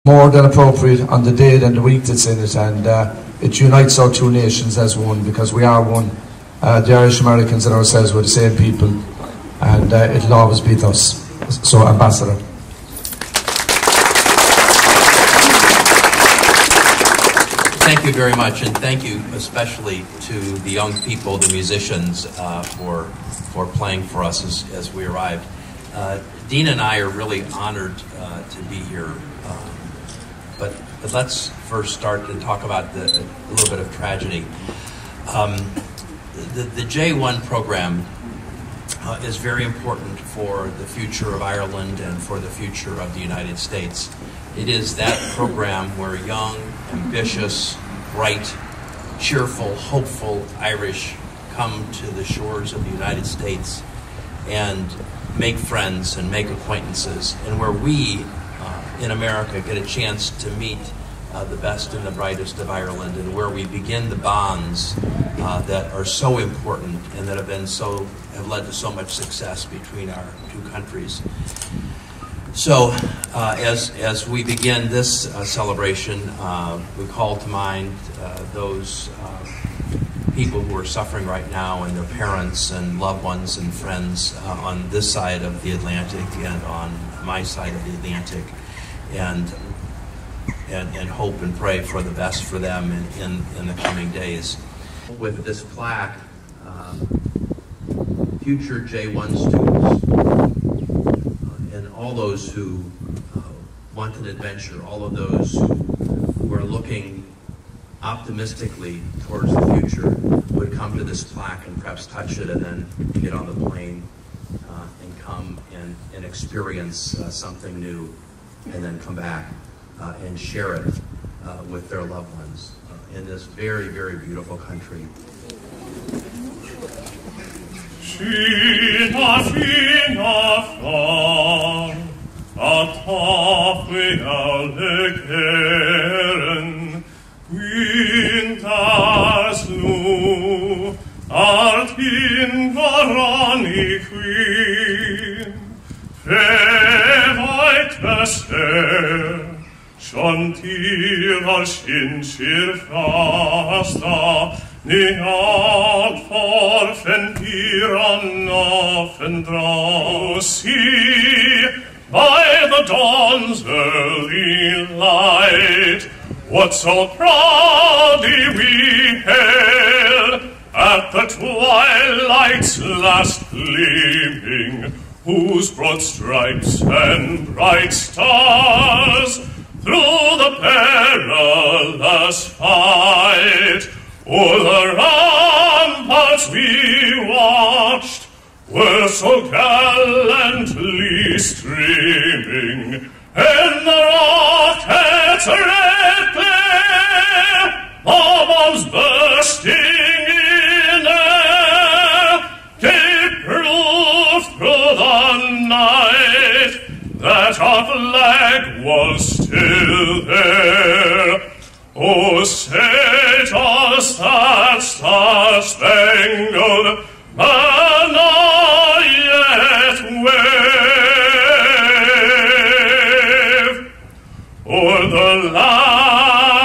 more than appropriate on the day than the week that's in it, and it unites our two nations as one, because we are one. The Irish Americans and ourselves were the same people, and it'll always be thus. So, Ambassador. Thank you very much, and thank you especially to the young people, the musicians, for playing for us as we arrived. Dean and I are really honored to be here, but let's first start and talk about a little bit of tragedy. The J1 program is very important for the future of Ireland and for the future of the United States. It is that program where young, ambitious, bright, cheerful, hopeful Irish come to the shores of the United States and make friends and make acquaintances, and where we in America get a chance to meet the best and the brightest of Ireland, and where we begin the bonds that are so important and that have led to so much success between our two countries. So, as we begin this celebration, we call to mind those people who are suffering right now, and their parents and loved ones and friends on this side of the Atlantic and on my side of the Atlantic, and hope and pray for the best for them in the coming days. With this plaque, future J1 students, and all those who want an adventure, all of those who are looking optimistically towards the future, would come to this plaque and perhaps touch it and then get on the plane and come and experience something new, and then come back and share it with their loved ones in this very, very beautiful country. Fina, fina, far, ataf me alle Kehren, winters nu, art in varani queen, fevaites her, schon tirar skinskir fasta, ni ad forfen tiran offen dra. See, by the dawn's early light, what so proudly we hailed at the twilight's last gleaming, whose broad stripes and bright stars through the perilous fight o'er the ramparts we watched were so gallantly streaming, and the rockets' red glare, bombs bursting in air, gave proof through the night that our flag was still there. Oh, say does that star-spangled banner yet wave o'er the land